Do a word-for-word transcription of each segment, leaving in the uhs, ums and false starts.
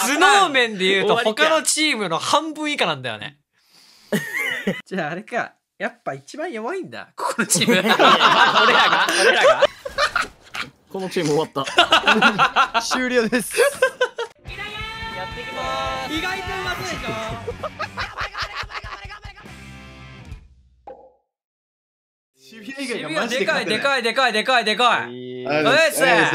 頭脳面で言うと他のチームの半分以下なんだよね。じゃああれか、やっぱ一番弱いんだ、ここのチーム。俺らが俺らがこのチーム終わった。 終了です。 やっていきます。意外とうまそうでしょ。 渋谷以外が渋谷でマジでかいでかいでかいでかいでかい。 おおいっす。おいおいおい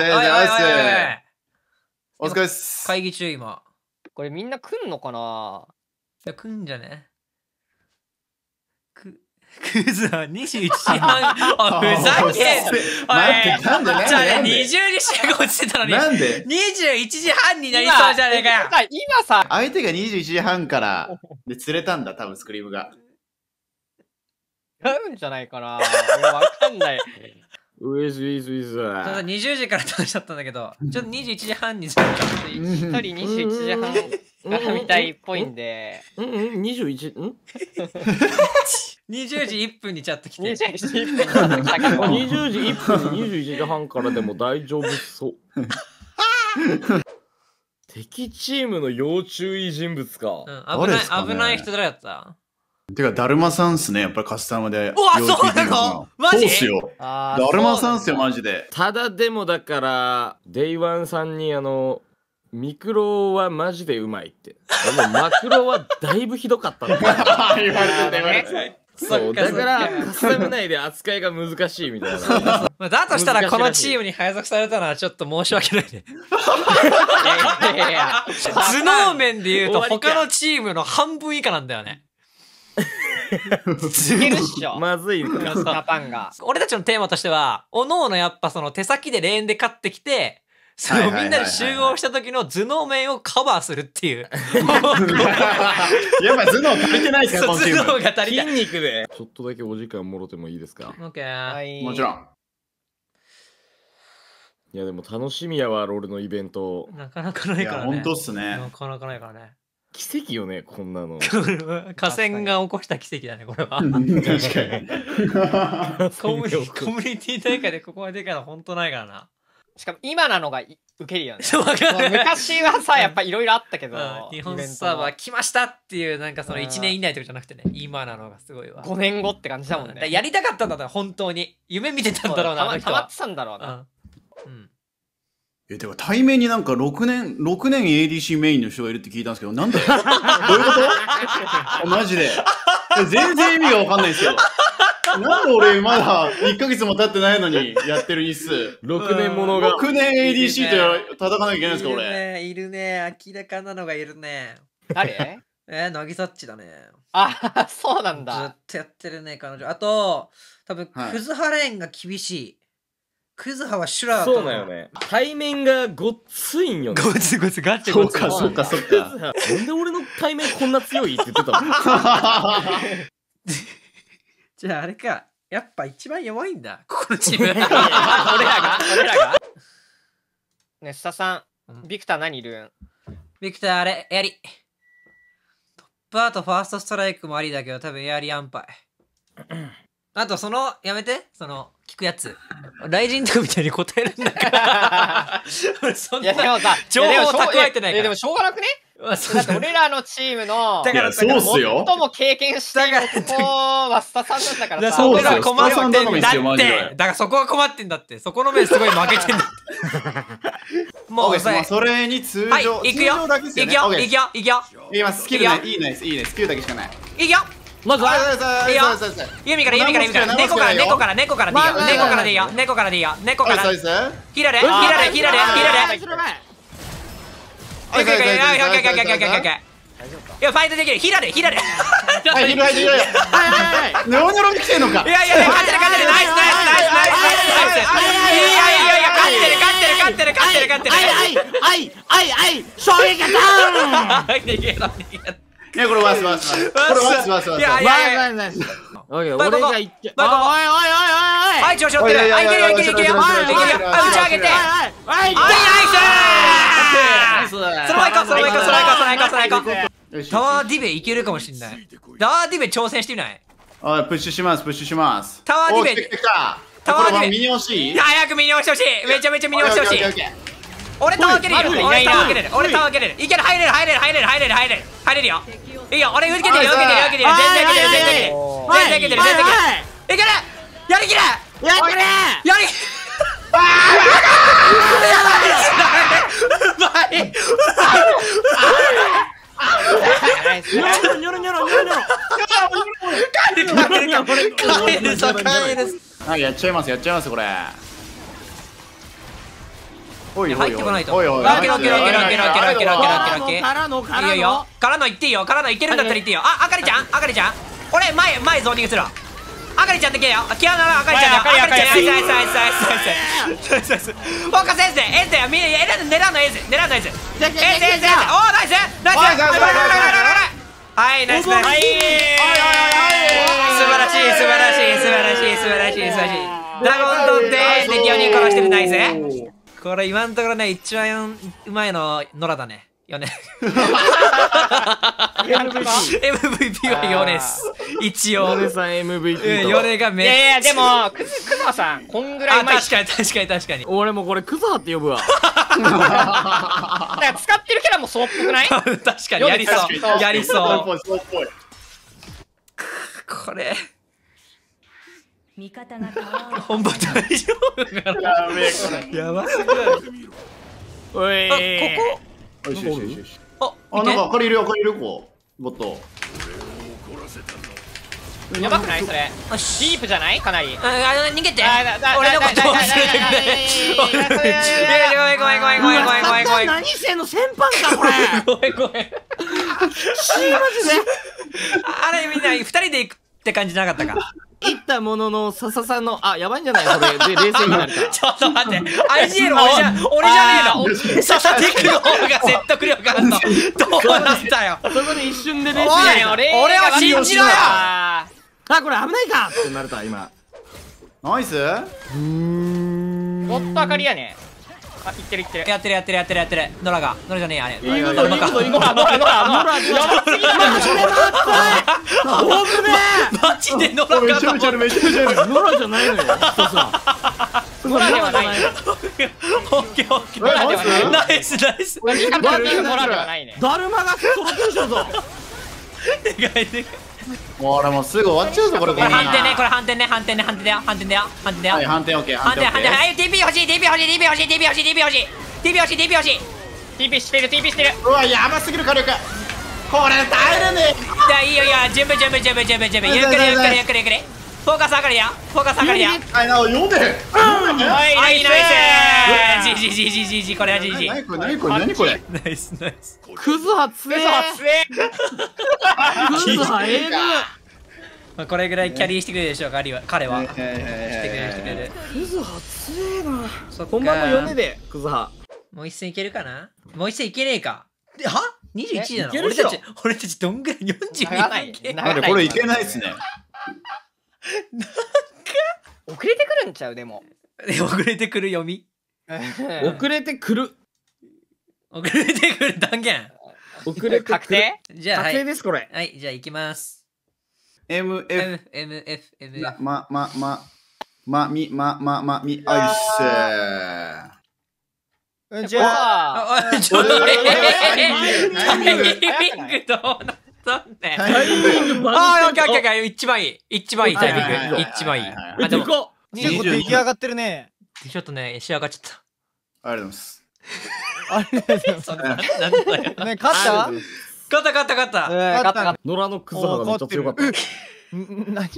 お疲れっす。 会議中今。 これみんな来んのかな。 いや来んじゃね。くクズはにじゅういちじはん。あ、ふざけんな。 待って、なんでなんでじゃあね、 なんでにじゅうに試合が落ちてたのに。 なんでにじゅういちじはんになりそうじゃねえかよ。 今さ、 相手がにじゅういちじはんからで釣れたんだ、多分スクリームが。 違うんじゃないかな。俺わかんない。 ウィズウィズウィズ。 ちょっとにじゅうじから倒しちゃったんだけど、ちょっとにじゅういちじはんにするか。 一人にじゅういちじはんがみたいっぽいんで。 うんうん、にじゅういち、んにじゅうじいっぷんにチャット来て。 にじゅういちじいっぷんにチャット来たけど。 にじゅうじいっぷんににじゅういちじはんからでも大丈夫そう。敵チームの要注意人物か。 うん、危ない、危ない人誰だった？ てか、だるまさんっすね、やっぱりカスタムで。 うわ、そうなの？マジ？ そうっすよ。だるまさんっすよ、マジで。 ただでもだから、デイワンさんにあの、ミクロはマジでうまいって。でもマクロはだいぶひどかったんだ。 言われてた言われてた。 そう、だからカスタム内で扱いが難しいみたいな。 まあだとしたらこのチームに配属されたのはちょっと申し訳ないね。 いやいや、 頭脳面で言うと他のチームの半分以下なんだよね。 いけるっしょ。 まずいジャパンが。 俺たちのテーマとしては、おのおのやっぱその手先でレーンで勝ってきて、そのみんなで集合した時の頭脳面をカバーするっていう。 やっぱ頭脳足りてないですか、このチーム。 頭脳が足り筋ない。 肉で。ちょっとだけお時間もろてもいいですか？ オッケはー。 い。 もちろん。 いやでも楽しみやわ、ロールのイベント。 なかなかないいや、 からね。 ほんとっすね。 なかなかないからね。 奇跡よね、こんなの。 河川が起こした奇跡だね、これは。 確かに。 コミュコミュニティ大会でここまででかいのほんとないからな。 しかも今なのがいウケるよね。 そうわかる。 昔はさ、やっぱいろいろあったけど、 日本サーバー来ましたっていうなんかそのいちねん以内とかじゃなくてね、今なのがすごいわ。 ごねんごって感じだもんね。 やりたかったんだな、本当に。夢見てたんだろうな、あの人は。 たまってたんだろうな。 うん。 え、てか、対面になんかろくねん、ろくねん エーディーシー メインの人がいるって聞いたんですけど、なんだよ。どういうことマジで。全然意味がわかんないんですけど。なんで俺まだいっかげつも経ってないのにやってる日数。 ろくねんものが。 ろくねん エーディーシー とや叩かなきゃいけないんですか、俺。 いるね、明らかなのがいるね。 誰？ えー、なぎさっちだね。 あ、そうなんずっだ。 とやってるね、彼女。あと、多分、クズハレーンが厳しい。クズハはシュラーと。 そうだよね。対面がごっついんよね。 ごつごつガチそうか、そうか、そうか。 なんで俺の対面こんな強いって言ってたの？ じゃああれか、やっぱ一番弱いんだ、ここのチーム。俺らが俺らがね、スタさん、ビクター何いるん？ ビクターあれ、エアリ。トップアートファーストストライクもありだけど、多分エアリアンパイ。あとその、やめて、その、聞くやつ。雷神とかみたいに答えるんだから。俺そんな情報を蓄えてないから。 でもしょうがなくね？だって俺らのチームのだからそうっすよ。 最も経験したいここはスタさんなんだからさ。 そこが困ってんだって。 だからそこが困ってんだって。そこの面すごい負けてんだって。もうそれに通常、 はい、行くよ。行くよ。行くよ。行くよ。行くよ。 今スキルない。いいね。いいね。スキルだけしかない。 行くよ。 まずは、 いいよ。弓から弓から弓から。猫から猫から猫からでいいよ。猫からでいいよ。猫からでいいよ。猫から。ヒラレヒラレヒラレヒラレ。オッケーオッケーオッケーオッケーオッケーオッケー。いやファイトできる。ヒラレヒラレ。 はいヒラレヒラレ。はいはいはい。ノロノロに来てんのか。 いやいや勝ってる勝ってる。ナイスナイスナイスナイスナイスナイス。いやいやいや勝ってる勝ってる勝ってる勝ってる勝ってる。 はいはいはいはい衝撃だー。 逃げろ逃げろ。 いやこれワースワースワース。これワースワースワース。 いやいやいや。 俺が言っちゃう。 おいおいおいおい。はい調子乗ってる。あいけるよいけるいけるよ。いけるよ。打ち上げて。はいナイス。そのまま行こうそのまま行こうそのまま行こうそのまま行こうそのまま行こう。タワーディベいけるかもしんない。タワーディベ挑戦してみない？ あプッシュしますプッシュします。 タワーディベ。 タワーディベ。 ミニ押しい？早くミニ押してほしい。めちゃめちゃミニ押してほしい。 俺タワー蹴れるよ。 おい俺タワー蹴れる。 い俺タワー蹴れる。いける、入れる、入れる、入れる、入れる、入れる。入れるよ。いいよ、俺受けてるよ、受けてるよ、受けてるよ。全然受けてる、全然受けてる。全然受けてる、全然受けてる。いける。やりきれ。 やってくれやり。ああ。うまい。 ニョロニョロニョロニョロニョロ帰る、帰る、帰るぞ、帰るぞ。 はい、やっちゃいます、やっちゃいますこれ。おいおいおい入ってこないと。 おいおい。 オッケーオッケーオッケーオッケーオッケーオッケーオッケーオッケーオッケー。 からのからのいいよいいよ。からの行っていいよ。からの行けるんだったら行っていいよ。あ、あかりちゃん、あかりちゃん。俺前前ゾーニングするわ。あかりちゃんってけよ。キアナのあかりちゃんだ。あかりちゃん。ナイスナイスナイスナイスナイスナイスナイス。フォーカスエースでエースでみんな狙うのエース狙うのエース。エースエースエース。おおナイスナイス。はいナイスナイス。はい。素晴らしい素晴らしい素晴らしい素晴らしい素晴らしい。ドラゴン取って敵をに殺してるナイス。これ今のところね一番うまいのノラだね。よね。エムブイピー はヨネです。一応。 ヨネさん エムブイピー と。 ヨネがめっちゃ。 いやいやでもクズクズマさんこんぐらいあうまい。 確かに確かに確かに。 俺もこれクズハって呼ぶわ。 だから使ってるキャラもそうっぽくない？ 確かにやりそうやりそうそうっぽい。 これ味方が変わる。 本番大丈夫かな。 やべえこれ。 やばい。 おいあこよしよしよしよし。 こあ、なんか明かりいるよ、明かりいるよ、こう。ボット。 やばくないそれ？ よしディープじゃない？かなり。 ああ逃げて。 あだだ俺のことだだ忘れてくれ。いやごめんごめんごめんごめんごめんごめんごめん。 何してんの先輩かこれ。 ごめんごめん。あれみんな二人で行くって感じなかったか。 言ったものの笹さんのあやばいんじゃないそれで冷静になるからちょっと待って、アイジーエル 俺じゃ俺じゃねえの。ササティックの方が説得力あるの。どうなったよ。 そこで一瞬で冷静おいになる俺俺を信じろよ。 ああこれ危ないかってなるた今。 ナイス。 ーもっと明かりやね。あ、いってるいってる。 やってるやってるやってるやってる。ノラがノラじゃねえやあれ。 いいこといいこといいこと。 ノラノラノラノラ。やばすぎる。 マジでノラめちゃめちゃある、めちゃめちゃある。 ノラじゃないのよ。そうそう。 ノラではない。 オッケーオッケー。 ノラではない。 ナイスナイス。 ノラではないね。 だるまが揃ってるでしょぞ。 でかいでかい。 もう俺もうすぐ終わっちゃうぞ、これ。 これ反転ね、これ反転ね、反転ね、反転だよ、反転だよ、反転だよ。 はい、反転オッケー、 反転、反転、 反転オッケー。 はい、ティーピー 欲しい、ティーピー 欲しい、ティーピー 欲しい、ティーピー 欲しい、ティーピー 欲しい、ティーピー 欲しい、ティーピー 欲しい。 ティーピー してる ティーピー してる。 うわ、やばすぎる火力。これ耐えるね。 じゃあいいよいいよ、準備準備準備準備準備。ゆっくりゆっくりゆっくりゆっくり。フォーカス上がりや、フォーカス上がりや。 はい、なお、読んで。 はいはい、ナナイイス。ジジジジジジ、これはジジ。 何これ、何これ、何これ。 ナイスナイス。 クズハ強え。 ス。えクズハええな。 まあこれぐらいキャリーしてくれるでしょうか、彼は。彼は。してくれるしてくれる。 クズハ強えな。 そっか。 本番のよねでクズハ。 もう一戦いけるかな。もう一戦いけねえか。ではにじゅういちじなの。 いけるでしょ俺たち俺たちどんぐらいよんじゅうに長ないいけ長なんでこれいけないっすね。 遅れてくるんちゃうでも。 遅れてくる読み。 遅れてくる。 遅れてくる断言。 遅れてくる。 確定？ じゃあ、は確定い。 ですこれ。 はい、じゃあ行きます。 M、F、 M、M、F、M、F。 ま、ま、ま、ま、み、ま、ま、ま、み、あいっすー。 じゃああ、あちょっとおいおいおいおいタイミングどうなったんだよ。 タイミングああ、オッケーオッケーオッケー、一番いい。一番いいタイミング。 はいはいはい一番いい。 はいはいあ、でも、 こ結構出来上がってるね。 ちょっとね、仕上がっちゃった。 ありがとうございます。 ありがとうございます。 そんな、なんだよ。 ね、勝った勝った勝った勝った。 勝った勝っ野良のクズハがめっちゃ強かった。 ん何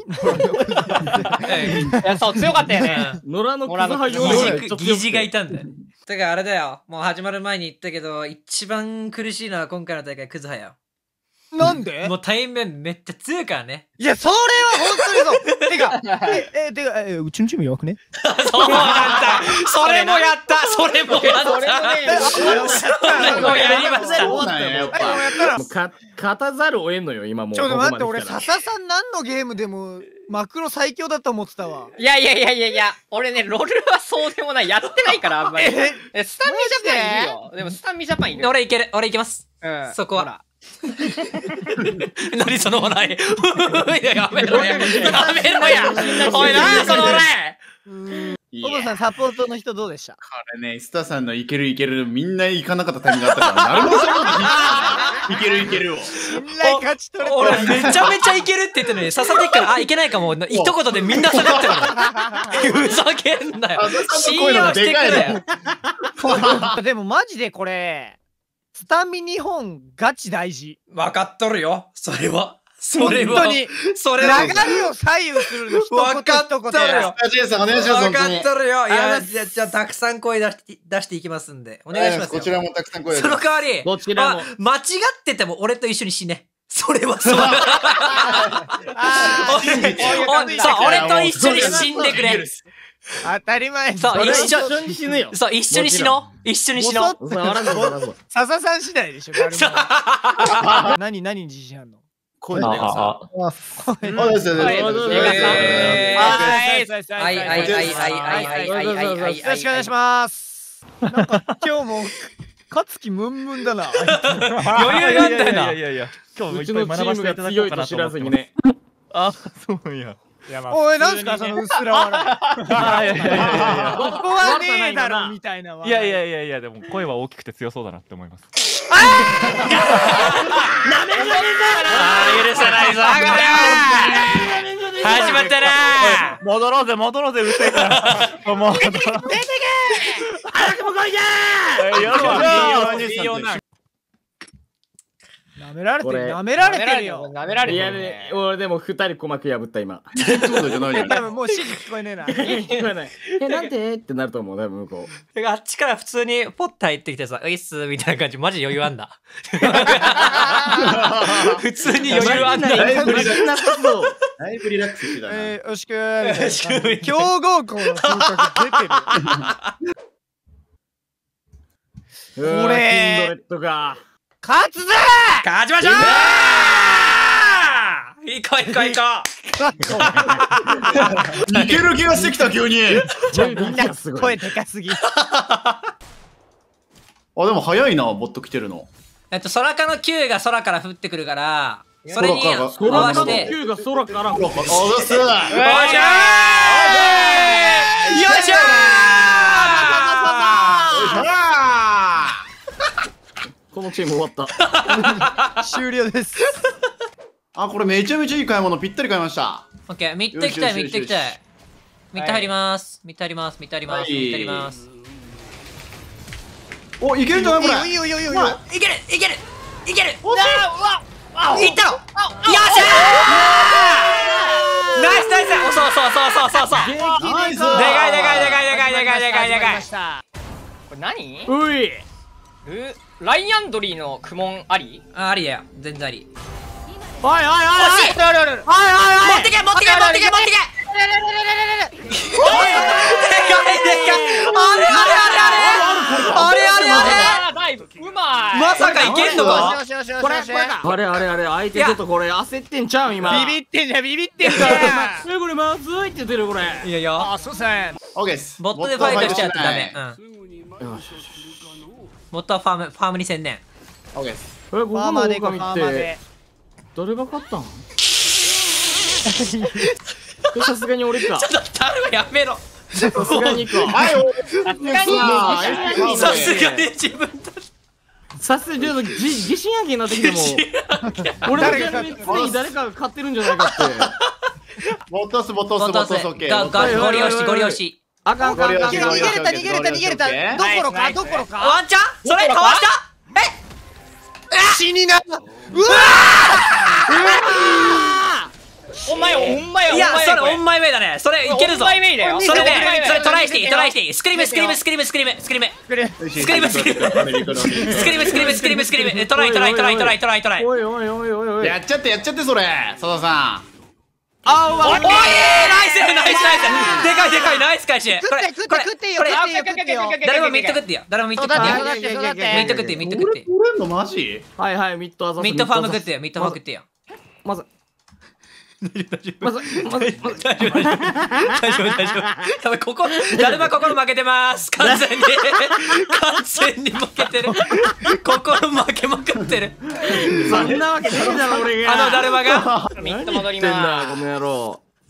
いやそう強かったよね。 野良のクズハよりめっちゃ強くて疑似がいたんだよ。だからあれだよ。もう始まる前に言ったけど、一番苦しいのは今回の大会クズハよ。 なんでもう対面めっちゃ強いからね。 いや、それは本当にそう。てか、え、え、てか、え、うちのチーム弱くねそうなんだ。それもやった。それもやった。 それもねそれもやりました。 そうなんや、やっあ、 ぱ。 やったら。 もうか勝たざるを得んのよ今もう。 ちょっと待って、俺、 ここまで来たら笹さん何のゲームでも、マクロ最強だと思ってたわ。 いやいやいやいやいや、俺ね、ロールはそうでもない。やってないから、あんまり。 ええスタンミジャパンいるよ。でもスタンミジャパンいる。 俺いける。俺いけます。 うんそこはほら何その笑い。やめろや。やめろや。おい、何やその笑い。 いやお父さんサポートの人どうでした？ これね、スタさんのいけるいける、みんな行かなかったタイミングがあったから、なるほど、そういうこといけるいけるを。 信頼勝ち取れた。 俺めちゃめちゃいけるって言ってるのに刺さってっから、あ、いけないかも。一言でみんな下がってるから。ふざけんなよ。信用してくれよ。 でもマジでこれ、スタミニ本ガチ大事。 分かっとるよ。それは。それは。 本当に。 それは。 流れを左右するの一言分かっと一言。 るよ。 ジェイさんお願いします。 分かっとるよ。いや、 あじゃあ、じゃあたくさん声出して出していきますんで。お願いしますよ。 こちらもたくさん声出その代わり、 こちらもあ間違ってても俺と一緒に死ね。それはそう。 あー俺そう、俺と一緒に死んでくれ。 当たり前。 そう、一緒一緒に死ぬよ。 そう、一緒に死のう。一緒に死のう。 そうあらそうあらそう笹さん次第でしょ、誰も。何、何に自信あんの？ 声のでかさ。 ああ、ですよね。 はいはいはいはいはいはいはいはいはいはいはいはい。 よろしくお願いします。なんか今日も勝つ気ムンムンだな。 余裕があったよな。 いやいや、今日もういっぱいちのチーム学ばせていただこが強いとうかなと思って知らずに。ね。 あ、そうなんや。 おい、なんすかその薄ら笑い。 いやいやいやいやここはねえだろみたいな。 いやいやいやいや、でも声は大きくて強そうだなって思います。 あー許さないぞ。始まったな。 戻ろうぜ戻ろうぜうるせえから。もう。出てけ。早くも来いや。よしよし。 舐められてこれる舐められてるよ。 舐められいやてるねね、俺でも二人鼓膜破った今。 そうじゃないじゃん。 多分もう指示聞こえねえな。 聞こえない。え、なんでってなると思う、多分向こう。 あっちから普通にポッタ入ってきてさ、ういっすみたいな感じ、マジ余裕あんだ。普通に余裕あんだ。 だいぶリラックスなさそう。 だいぶリラックスしてたな。 えー、よしくー。強豪校の風格出てる。 うわこれキンドレッドが。 勝つぜ勝ちましょう行こう行こう行こいける気がしてきた、急に。 みんな声でかすぎ。 あ、でも早いな、ボット来てるの。 う。えっと、空かの球が空から降ってくるから、それに合空かがわせて。 球が空から。 おどす。 よいしょーよいしょこのチーム終わった。 終了です。 あ、これめちゃめちゃいい買い物ぴったり買いました。 オッケー、ミッド行きたい、ミッド行きたよしよしよい。ミッド入ります。ミッド入ります、ミッド入ります、 はいミッド入ります。 お、いけるんじゃないこれ。 いいよいいよいいよいいまよ。 いけるいけるいけるうわいったろよっしゃーナイスナイスそうそうそうそうそうそうでナイス。 かいでかいでかいでかいでかいでかいでかいこれ何うい。 ルライアンドリーの苦問ありあ、ありだよ。全然あり。 おいおいおい。 惜しいあるあるある。 持ってけ持ってけ持ってけ持ってけでかいでかいあれあれあれあれあれあれあれあーだいぶうまいまさかいけんのかよしよしよしこれよし。 これか。あれあれあれ、相手ちょっとこれ焦ってんちゃう今。 ビビってんじゃんビビってんじえこれまずいって言ってるこれ。 いやいやゃん。あ、そうっすね。 オッケーです。 ボットでファイトしちゃってダメ。 ボうん。 よし。 ボットはファーム、ファームに専念。 ットはファイトしない。 え、ここファーのマーでいこうフ狼ってァーマーで。 誰が勝ったん？さすがに俺か。 ちょっと誰はやめろさすがにか。 はい、おさすがに自分たちさすがにちょっとじ疑心暗鬼になってきても。俺の逆に常に誰かが勝ってるんじゃないかって。 ボットス、ボットス、ボッボットストス、オッケー。 ががゴリ押しゴリ押しあかんあかんあかん。 逃げれた逃げれた逃げれた。どころかどころか。 ワンチャンそれかわした死にな。うわお前お前いやそれオンおマイウェイだねそれいけるぞオンマイウェイだよそれでオンマイウェイそれトライしていいトライしていいスクリームスクリームスクリームスクリームスクリームスクリームススクリームスクリームスクリームスクリームスクリームスクリームスクリームスクリームトライトライトライトライトライトライおいおいおいおいおい。 やっちゃってやっちゃってそれ佐田さあおいナイスナイスナイスでかいでかいナイス返しこれ食って食って食ってよ食ってよ食ってよ。 誰もミッド食ってよ誰もミッド食ってよ育て育て育てミッド食ってよミッド食ってよん俺んのマジはいはいミッドアザスミッドファーム食ってよミッドファーム食ってよまずまずまずまず大丈夫大丈夫大丈夫大丈夫やばいここだるま心負けてます完全に完全に負けてる心負けまくってるそんなわけないだろ俺が。 あのだるまがミッド戻りってんだまこの野郎。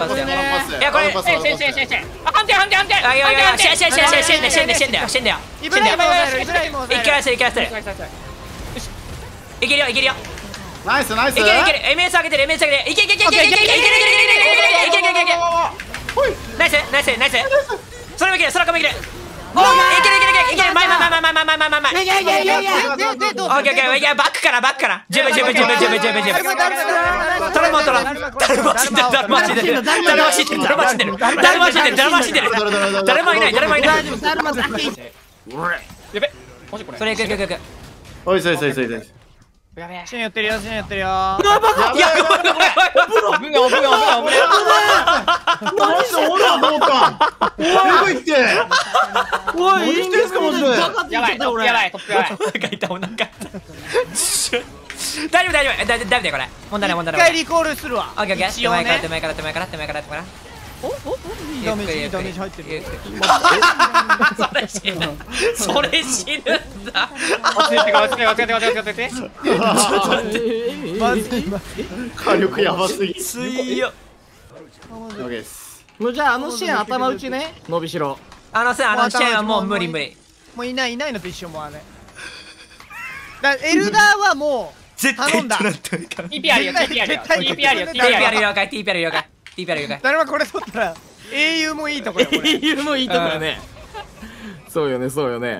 パスよ。 パスいやこれパスえい、シェンシェンシェンシェン。あ、反転反転反転。 あいやいやいやシェンシェンシェンシェンシェンシェンシェンだよシェンだよイブライム抑えるイブライム抑えるいけらせるいけらせるいけるよいけるよナイスナイス。 いけるいける エムエス 上げてる エムエス 上げてるいけいけいけいけいけいけいけいけいけいけいけいけいけいけいけいけいけナイスナイスナイスそれもいけるそれもいけるおーいけるいけるいけるいける前前前前前前前前前前いやいやいやいやででどうオッケーオッケーいやバックからバックから十分十分十分十分十分十分トラもトラ誰も死んでる誰も死んでる誰も死んでる誰も死んでる誰も死んでる誰も死んでる誰もいない誰もいないやべ、もしこれ。 それいくいくいくいくおいそいそいそいそい。 やべえ。 シェンやってるよシェンやってるよやばいやばいやばいやばい。 危ない危ない危ない危ない。 マジで俺はどうか。おいって。おい生きてんすかマジで。 やばい、トップやばい、トップやばい。 お腹痛いお腹痛い大丈夫大丈夫大丈夫だよこれ問題ない問題ない一回リコールするわオッケーオッケー手一応ね前から手前から手前から手前から手前からおおいいダメージいいダメージ入ってるそれ死ぬそれ死ぬんだ落ち着いて落ち着いて落ち着いて落ち着いて落ち着いて。 まずい火力やばすぎ。 強っオッケーです。 もうじゃああのシェン頭打ちね伸びしろ。 あのさあのシェンはもう無理無理もういないいないのと一緒もうあれだエルダーはもう頼んだティーピー あるよ、ティーピー あるよ。 絶対ティーピー あるよ、ティーティピーーピーあるよ。 ある了解 ティーピー ある了解 ティーピー ある了解誰もこれ取ったら英雄もいいとこよこれ英雄もいいとこよね。そうよねそうよね。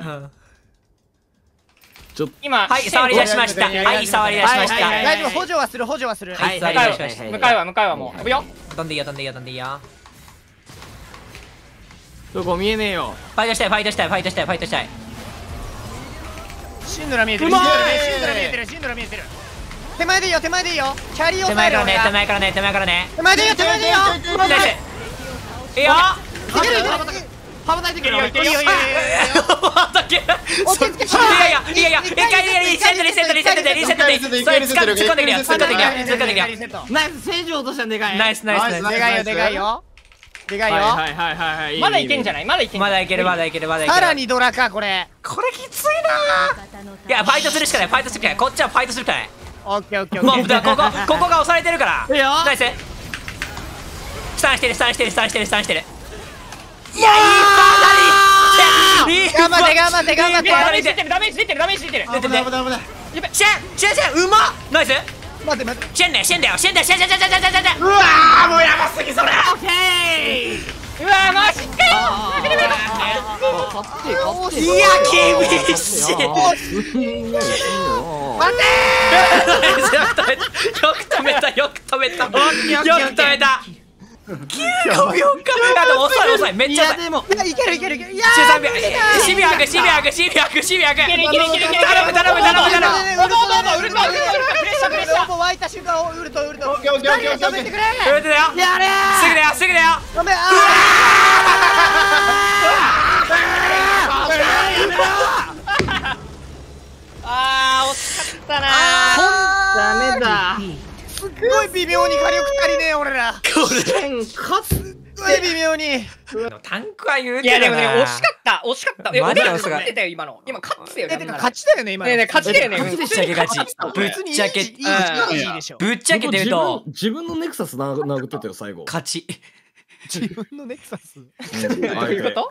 ちょっと今、 はい触り出しましたはい触り出しましたはい大丈夫補助はする補助はするはい向かう触り出しまし向かうわ、向かうわ、もう。飛ぶよ。 た飛んでいいよ飛んでいいよ飛んでいいよどこ見えねえよ。 ファイトしたいファイトしたいファイトしたいファイトしたいシンドラ見えてるうまいシンドラ見えてるシンドラ見えてる手前でいいよ手前でいいよキャリーを手前からね手前からね手前からね手前でいいよ手前でいいよナイスいいよいけるいける羽ばたいてくるよ。 いいよいいよいいよだけいやいやいやいや一回リセットリセットリセットでリセットでそれ突っ込んで突っ込んでくるよ突っ込んでくるよ突っ込んでくるよナイス正常としたんでかい。 ナイスナイスナイスでかいよでかいよでかいよはいはいはいはいはい。 まだいけんじゃない。 ないまだいけんじゃないまだいけるまだいけるまだいけるさらにドラかこれこれきついなーいやファイトするしかないファイトするしかないこっちはファイトするしかないオッケーオッケーオッケー。 もうだここここが押されてるからいいよ。 ナイス。スタンしてるスタンしてるスタンしてるスタンしてる。いやいいパー頑張って頑張って頑張って。 ダメージ出てるダメージ出てるダメージ出てる。 危ない危ない危ない。 やべ。 シェンシェンシェンうまっナイス。 待って待って。 シェンねシェンだよシェンだよシェンシェンシェンシェンシェンシェンシェン。 うわーもうやばすぎそれ。 オッケー。うわーマジかよ。 いや厳しい。 待てよく止めたよく止めたよく止めた。きゅうごびょうか。あでも遅い遅いめっちゃ遅い。 いやいけるいけるいける。いやじゅうさんびょう。シビアクシビアクシビアクシビアク。 いけるいけるいけるいける。 頼む頼む頼む頼む。 ウルトウルトウルトウルトプレッシャープレッシャー。もう湧いた瞬間ウルトウルト。 オッケーオッケーオッケーオッケー。 止めてくれ。 やめてだよ。 やれすぐだよすぐだよ。 止め。ああー惜しかったなー。 ダメだ。すっごい微妙に火力足りねえ俺ら。 これすっごい微妙に。 タンクは言ういやでてるな。 もね惜しかった惜しかった。いやマジで俺ら惜しかった勝ってたよ今の。今勝ってたよね。 えてか勝ちだよね今の。 ねえねえ勝ちだよね。 ぶっちゃけ勝ち。ぶっちゃけいいいいでしょ。 ぶっちゃけて言うと自分のネクサスな殴ってたよ最後。 勝ち。 自分のネクサス。 どういうこと？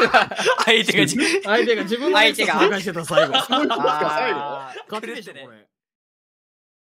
相手が相手が自分のネクサス破壊してた最後。 あー勝手でしょこれ。